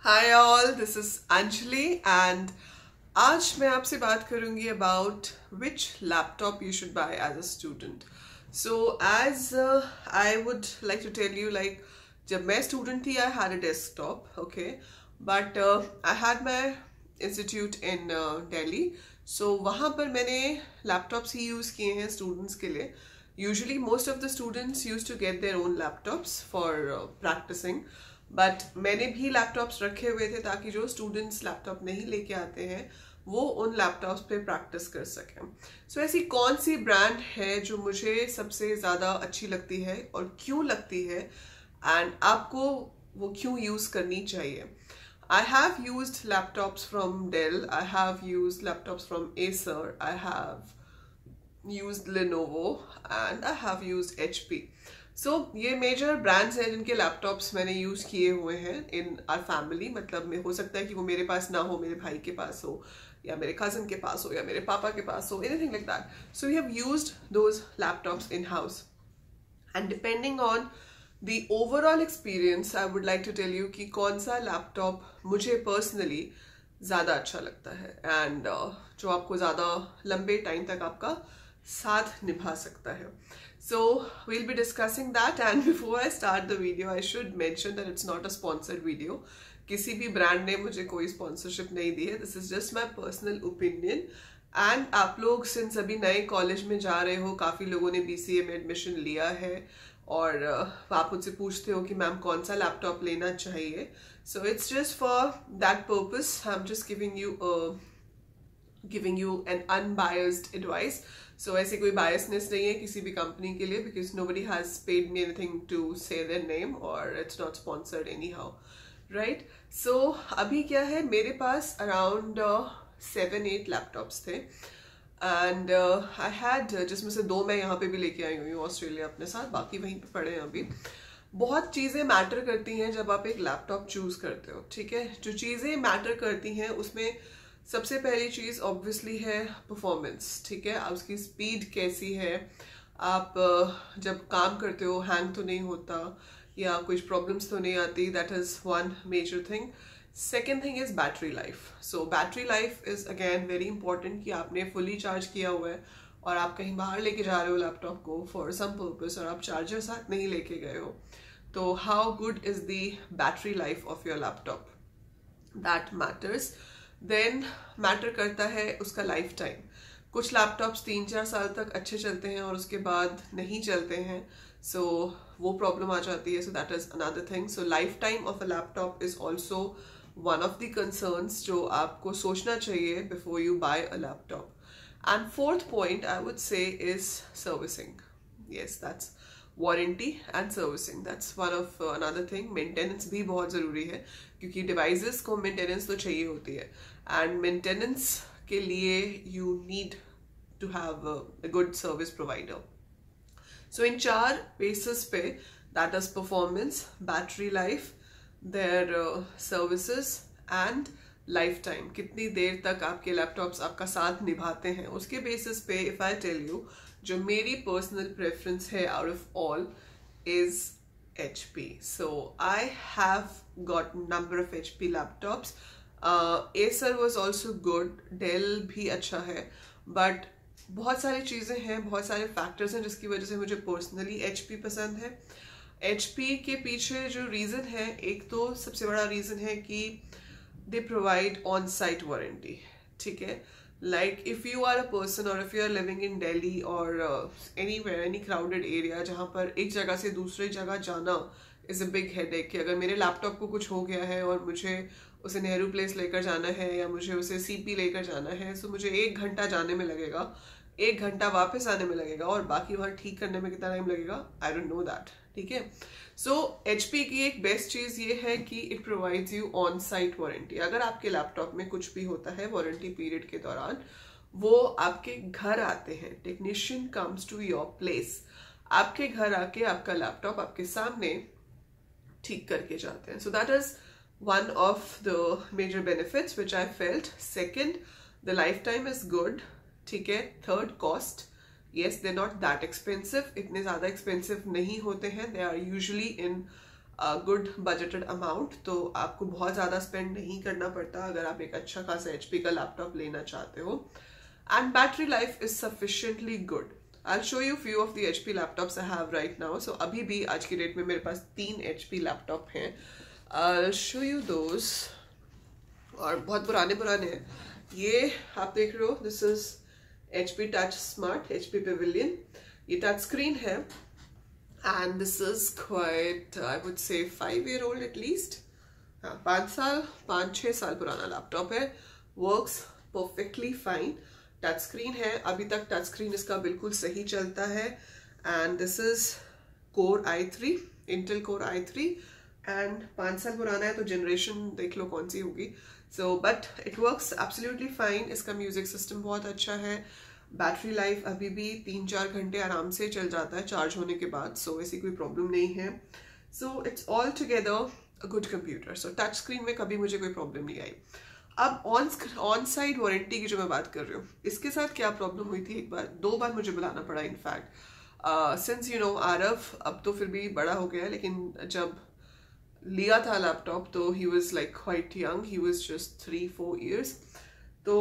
Hi all, this is Anjali and आज मैं आपसे बात करूंगी about which laptop you should buy as a student. So as I would like to tell you, like जब मैं student थी I had a desktop, okay, but I had my institute in Delhi. So वहाँ पर मैंने laptops ही use किए हैं students के लिए. Usually most of the students used to get their own laptops for practicing. But मैंने भी लैपटॉप्स रखे हुए थे ताकि जो स्टूडेंट्स लैपटॉप नहीं लेके आते हैं वो उन लैपटॉप्स पे प्रैक्टिस कर सकें. सो ऐसी कौन सी ब्रांड है जो मुझे सबसे ज़्यादा अच्छी लगती है और क्यों लगती है एंड आपको वो क्यों यूज़ करनी चाहिए. I have used laptops from Dell, I have used laptops from Acer, I have used Lenovo and I have used HP. सो ये मेजर ब्रांड्स हैं जिनके लैपटॉप्स मैंने यूज़ किए हुए हैं इन आर फैमिली. मतलब में हो सकता है कि वो मेरे पास ना हो, मेरे भाई के पास हो या मेरे कज़न के पास हो या मेरे पापा के पास हो, anything like that. So we have used those laptops in house and depending on the overall experience I would like to tell you कि कौन सा लैपटॉप मुझे पर्सनली ज़्यादा अच्छा लगता है एंड जो आपको ज़्यादा लंबे टाइम तक आपका साथ निभा सकता है. So we'll be discussing that, and before I start the video I should mention that it's not a sponsored video. किसी भी ब्रांड ने मुझे कोई स्पॉन्सरशिप नहीं दी है. This is just my personal opinion. And आप लोग सिंस अभी नए कॉलेज में जा रहे हो, काफ़ी लोगों ने BCA में एडमिशन लिया है और आप मुझसे पूछते हो कि मैम कौन सा लैपटॉप लेना चाहिए. So it's just for that purpose. I'm just giving you an unbiased advice. So ऐसी कोई biasness नहीं है किसी भी कंपनी के लिए because nobody has paid me anything to say their name or it's not sponsored anyhow, right? So अभी क्या है, मेरे पास around 7-8 laptops थे and I had जिसमें से 2 मैं यहाँ पे भी लेके आई हुई हूँ ऑस्ट्रेलिया अपने साथ, बाकी वहीं पे पड़े हैं अभी. बहुत चीज़ें मैटर करती हैं जब आप एक लैपटॉप चूज़ करते हो, ठीक है. जो चीज़ें मैटर करती हैं उसमें सबसे पहली चीज़ ऑब्वियसली है परफॉर्मेंस, ठीक है. उसकी स्पीड कैसी है, आप जब काम करते हो हैंग तो नहीं होता या कुछ प्रॉब्लम्स तो नहीं आती. That is one major thing. Second thing is battery life. So battery life is again very important कि आपने फुली चार्ज किया हुआ है और आप कहीं बाहर लेके जा रहे हो लैपटॉप को फॉर सम पर्पस और आप चार्जर साथ नहीं लेके गए हो, तो how good is the battery life of your laptop, that matters. Then matter करता है उसका लाइफ टाइम. कुछ लैपटॉप्स 3-4 साल तक अच्छे चलते हैं और उसके बाद नहीं चलते हैं, सो वो प्रॉब्लम आ जाती है. So that is another thing. So life time of a laptop is also one of the concerns जो आपको सोचना चाहिए before you buy a laptop. And fourth point I would say is servicing. Yes, that's warranty and servicing, that's one of another thing. Maintenance भी बहुत ज़रूरी है क्योंकि devices को मेंटेनेंस तो चाहिए होती है एंड मेंटेनेंस के लिए you need to have a good service provider. So in 4 basis पे, that is performance, battery life, their services and life time. कितनी देर तक आपके लैपटॉप्स आपका साथ निभाते हैं उसके बेसिस पे इफ आई टेल यू जो मेरी पर्सनल प्रेफरेंस है out of all is HP. So I have got number of HP laptops. Acer was also good. Dell भी अच्छा है, but बहुत सारी चीज़ें हैं, बहुत सारे फैक्टर्स हैं जिसकी वजह से मुझे पर्सनली HP पसंद है. HP के पीछे जो रीज़न है, एक तो सबसे बड़ा रीज़न है कि they provide on site warranty, ठीक है. Like if you are a person or if you are living in Delhi or anywhere, any crowded area जहाँ पर एक जगह से दूसरी जगह जाना is a big headache कि अगर मेरे लैपटॉप को कुछ हो गया है और मुझे उसे नेहरू प्लेस लेकर जाना है या मुझे उसे CP लेकर जाना है, सो मुझे 1 घंटा जाने में लगेगा, 1 घंटा वापस आने में लगेगा और बाकी वहाँ ठीक करने में कितना टाइम लगेगा आई डोंट नो दैट, ठीक है. सो HP की एक बेस्ट चीज़ ये है कि it provides you on site warranty. अगर आपके लैपटॉप में कुछ भी होता है वारंटी पीरियड के दौरान, वो आपके घर आते हैं. Technician comes to your place, आपके घर आके आपका लैपटॉप आपके सामने ठीक करके जाते हैं. So that is one of the major benefits which I felt. Second, the life time is good, ठीक है. Third, cost. Yes, they're not that expensive. इतने ज़्यादा expensive नहीं होते हैं. They are usually in good budgeted amount, तो आपको बहुत ज़्यादा स्पेंड नहीं करना पड़ता अगर आप एक अच्छा खासा HP का लैपटॉप लेना चाहते हो. And battery life is sufficiently good. I'll show you few of the HP laptops I have right now. So अभी भी आज की डेट में मेरे पास 3 HP लैपटॉप हैं. I'll show you those. और बहुत पुराने हैं. ये आप देख रहे हो, this is HP Touch Smart, HP Pavilion. ये टच स्क्रीन है. And this is quite, I would say 5-year old at least. हाँ, 5-6 साल पुराना लैपटॉप है. Works perfectly fine. Touch screen है. अभी तक टच स्क्रीन इसका बिल्कुल सही चलता है. And this is core i3, Intel core i3, and 5 साल पुराना है तो जनरेशन देख लो कौन सी होगी. So but it works absolutely fine. इसका म्यूजिक सिस्टम बहुत अच्छा है. बैटरी लाइफ अभी भी 3-4 घंटे आराम से चल जाता है चार्ज होने के बाद. सो ऐसी कोई प्रॉब्लम नहीं है. So it's all together a good computer. So touch screen में कभी मुझे कोई प्रॉब्लम नहीं आई. अब ऑन साइड वारंटी की जो मैं बात कर रही हूँ, इसके साथ क्या प्रॉब्लम हुई थी, 2 बार मुझे बुलाना पड़ा. In fact since you know Aarav अब तो फिर भी बड़ा हो गया है, लेकिन जब लिया था लैपटॉप तो he was like quite young. He was just 3-4 years. तो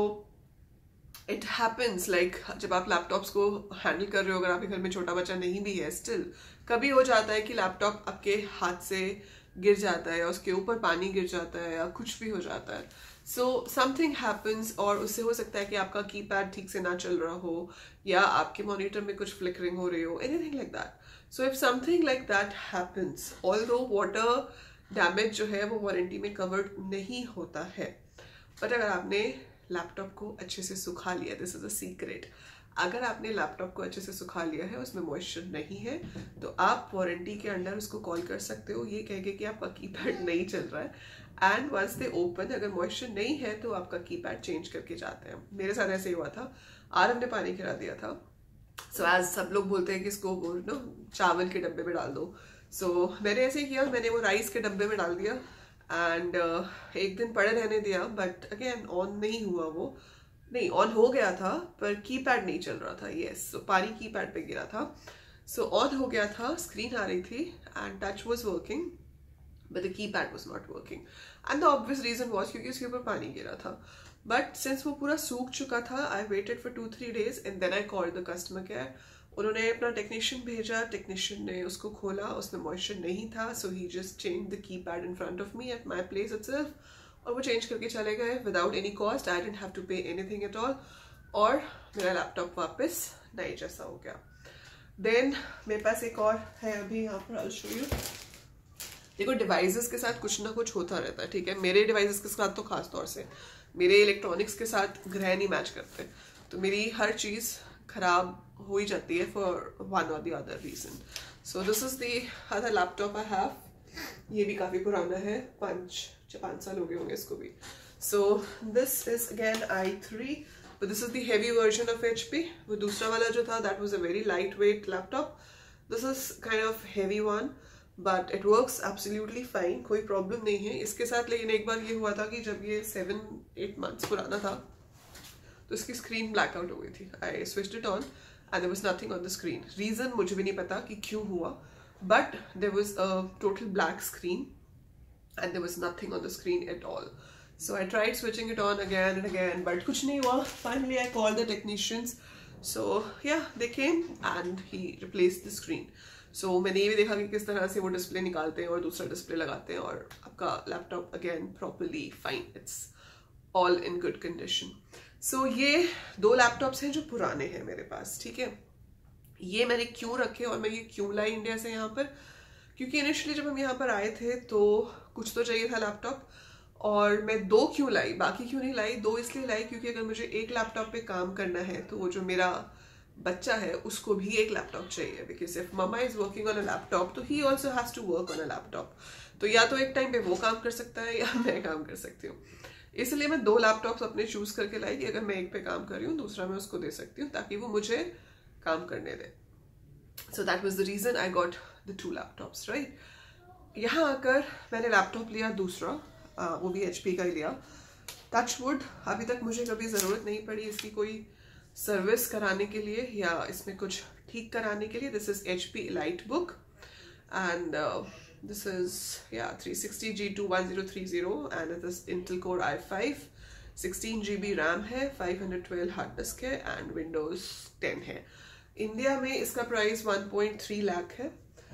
इट हैपन्स लाइक जब आप लैपटॉप्स को हैंडल कर रहे हो, अगर आपके घर में छोटा बच्चा नहीं भी है, स्टिल कभी हो जाता है कि लैपटॉप आपके हाथ से गिर जाता है या उसके ऊपर पानी गिर जाता है या कुछ भी हो जाता है. सो समथिंग हैपन्स, और उससे हो सकता है कि आपका कीपैड ठीक से ना चल रहा हो या आपके मॉनिटर में कुछ फ्लिकरिंग हो रही हो, anything like that. So if something like that happens, although water damage जो है वो वारंटी में कवर्ड नहीं होता है, बट अगर आपने लैपटॉप को अच्छे से सुखा लिया, दिस इज अ सीक्रेट, अगर आपने लैपटॉप को अच्छे से सुखा लिया है, उसमें मॉइस्चर नहीं है, तो आप वारंटी के अंडर उसको कॉल कर सकते हो ये कह के कि आपका कीपैड नहीं चल रहा है. एंड वंस दे ओपन, अगर मॉइस्चर नहीं है तो आपका कीपैड चेंज करके जाते हैं. मेरे साथ ऐसे ही हुआ था. आरव ने पानी गिरा दिया था. सो एज सब लोग बोलते हैं कि इसको नो चावल के डब्बे में डाल दो. सो मैंने ऐसे ही किया. मैंने वो राइस के डब्बे में डाल दिया एंड एक दिन पड़े रहने दिया. बट अगेन ऑन नहीं हुआ. वो नहीं ऑन हो गया था पर कीपैड नहीं चल रहा था. यस, सो पानी कीपैड पे गिरा था. सो ऑन हो गया था, स्क्रीन आ रही थी and touch was working, but the keypad was not working. And the obvious reason was क्योंकि उसके ऊपर पानी गिरा था. But since वो पूरा सूख चुका था, I waited for 2-3 days and then I called the customer care. उन्होंने अपना टेक्नीशियन भेजा. टेक्नीशियन ने उसको खोला, उसमें मॉइस्चर नहीं था. So he just changed the keypad in front of me at my place itself. और वो चेंज करके चले गए without any cost. I didn't have to pay anything at all. और मेरा लैपटॉप वापस नए जैसा हो गया. Then मेरे पास एक और है अभी यहाँ पर. I'll show you. देखो, डिवाइसेस के साथ कुछ ना कुछ होता रहता है, ठीक है. मेरे डिवाइसेस के साथ तो खास तौर से मेरे इलेक्ट्रॉनिक्स के साथ ग्रह नहीं मैच करते, तो मेरी हर चीज़ खराब हो ही जाती है फॉर वन और the other reason. So this is the other laptop I have. ये भी काफ़ी पुराना है, 5 साल हो गए होंगे इसको भी. So this is again i3, but this is the heavy version of HP. वो दूसरा वाला जो था that was a very light weight laptop. This is kind of heavy one, but it works absolutely fine. कोई problem नहीं है इसके साथ. लेकिन एक बार ये हुआ था कि जब ये 7-8 months पुराना था तो इसकी स्क्रीन ब्लैकआउट हो गई थी. I switched it on and there was nothing on the screen. Reason मुझे भी नहीं पता कि क्यों हुआ, but there was a total black screen and there was nothing on the screen at all. So I tried switching it on again and again, but कुछ नहीं हुआ. Finally I called the technicians. So yeah they came and he replaced the screen. So मैंने ये भी देखा कि किस तरह से वो डिस्प्ले निकालते हैं और दूसरा डिस्प्ले लगाते हैं और आपका laptop again properly fine. It's all in good condition. So ये 2 लैपटॉप्स हैं जो पुराने हैं मेरे पास, ठीक है. ये मैंने क्यों रखे और मैं ये क्यों लाई इंडिया से यहाँ पर, क्योंकि इनिशियली जब हम यहाँ पर आए थे तो कुछ तो चाहिए था लैपटॉप, और मैं 2 क्यों लाई, बाकी क्यों नहीं लाई. 2 इसलिए लाई क्योंकि अगर मुझे एक लैपटॉप पे काम करना है तो वो जो मेरा बच्चा है उसको भी एक लैपटॉप चाहिए. Because if mama is working on a laptop तो he also has to work on a laptop. तो या तो एक टाइम पे वो काम कर सकता है या मैं काम कर सकती हूँ. इसलिए मैं 2 लैपटॉप्स अपने चूज करके लाई कि अगर मैं एक पे काम कर रही हूँ दूसरा मैं उसको दे सकती हूँ ताकि वो मुझे काम करने दे. So that was the reason I got the 2 laptops, right. यहाँ आकर मैंने लैपटॉप लिया दूसरा, वो भी HP का ही लिया. टचवुड अभी तक मुझे कभी ज़रूरत नहीं पड़ी इसकी कोई सर्विस कराने के लिए या इसमें कुछ ठीक कराने के लिए. This is HP EliteBook and This is, yeah, 360G21030 and it is Intel Core i5, 16GB RAM है, 512 हार्ड डिस्क है एंड विंडोज 10 है। इंडिया में इसका प्राइस 1.3 लाख है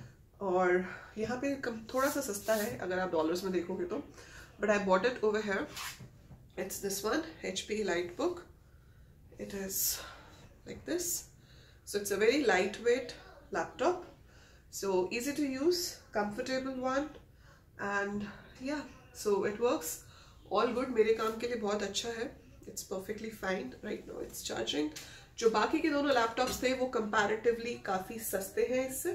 और यहाँ पे थोड़ा सा सस्ता है अगर आप डॉलर्स में देखोगे तो, but I bought it over here. It's this one, HP Lightbook. It is like this. So it's a very lightweight laptop. So easy to use, comfortable one, and yeah, so it works all good. मेरे काम के लिए बहुत अच्छा है. It's perfectly fine right now. It's charging. जो बाकी के दोनों लैपटॉप्स थे वो comparatively काफी सस्ते हैं इससे,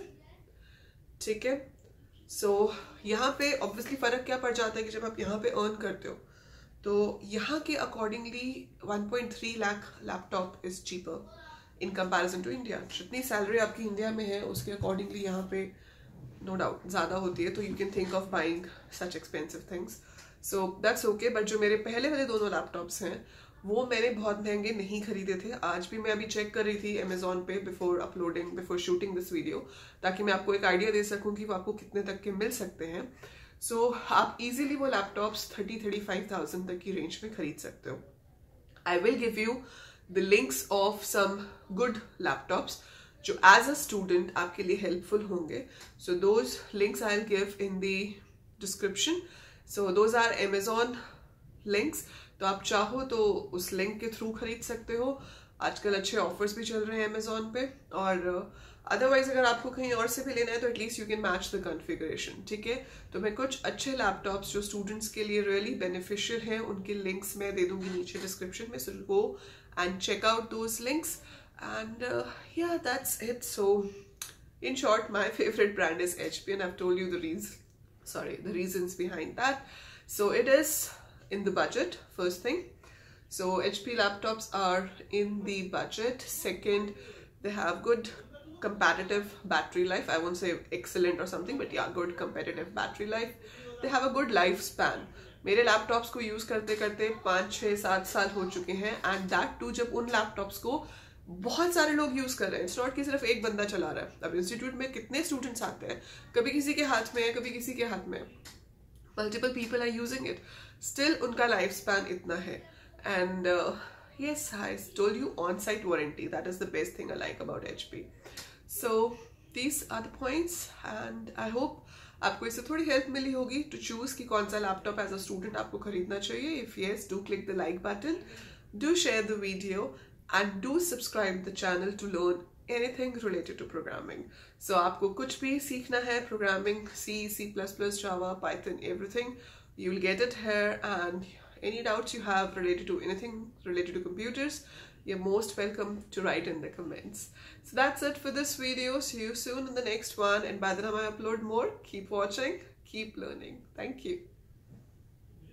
ठीक है। So यहाँ पे obviously फर्क क्या पड़ जाता है कि जब आप यहाँ पे earn करते हो तो यहाँ के accordingly 1.3 lakh laptop is cheaper in comparison to India. जितनी सैलरी आपकी इंडिया में है उसके अकॉर्डिंगली यहाँ पे नो डाउट ज़्यादा होती है, तो you can think of buying such expensive things, so that's okay. But जो मेरे पहले वाले दोनों लैपटॉप्स हैं वो मैंने बहुत महंगे नहीं खरीदे थे। आज भी मैं अभी चेक कर रही थी अमेजोन पे बिफोर शूटिंग दिस वीडियो, ताकि मैं आपको एक आइडिया दे सकूँ कि वो आपको कितने तक के मिल सकते हैं। सो आप इजीली वो लैपटॉप्स 30-35,000 तक की रेंज में खरीद सकते हो। I will give you the links of some good laptops जो as a student आपके लिए helpful होंगे, so those links I'll give in the description. So those are Amazon links, तो आप चाहो तो उस लिंक के थ्रू खरीद सकते हो। आजकल अच्छे ऑफर्स भी चल रहे हैं Amazon पे, और अदरवाइज अगर आपको कहीं और से भी लेना है तो at least you can match the configuration, ठीक है। तो मैं कुछ अच्छे लैपटॉप्स जो स्टूडेंट्स के लिए रियली बेनिफिशियल हैं उनके लिंक्स मैं दे दूंगी नीचे डिस्क्रिप्शन में, so go and check out those links, and yeah, that's it. So in short, my favorite brand is HP, and I've told you the reasons behind that. So it is in the budget, first thing. So HP laptops are in the budget. Second, they have good competitive battery life. I won't say excellent or something, but yeah, good competitive battery life. They have a good lifespan. मेरे laptops को use करते करते 5, 6, 7 साल हो चुके हैं, and that to जब उन लैपटॉप्स को बहुत सारे लोग यूज़ कर रहे हैं। इट्स नॉट कि सिर्फ एक बंदा चला रहा है। अब इंस्टीट्यूट में कितने स्टूडेंट्स आते हैं, कभी किसी के हाथ में है, कभी किसी के हाथ में है, multiple people are using it, still उनका लाइफ स्पैन इतना है। And yes, I told you on-site warranty, that is the best thing I like about HP. So these are the points, and I hope आपको इससे थोड़ी help मिली होगी to choose कि कौन सा लैपटॉप एज अ स्टूडेंट आपको खरीदना चाहिए। If yes, do click the like button, do share the video, and do subscribe the channel to learn anything related to programming. So आपको कुछ भी सीखना है programming, C++, Java, Python, everything, you will get it here, and any doubts you have related to anything related to computers, you're most welcome to write in the comments. So that's it for this video. See you soon in the next one, and by the time I upload more, keep watching, keep learning. Thank you.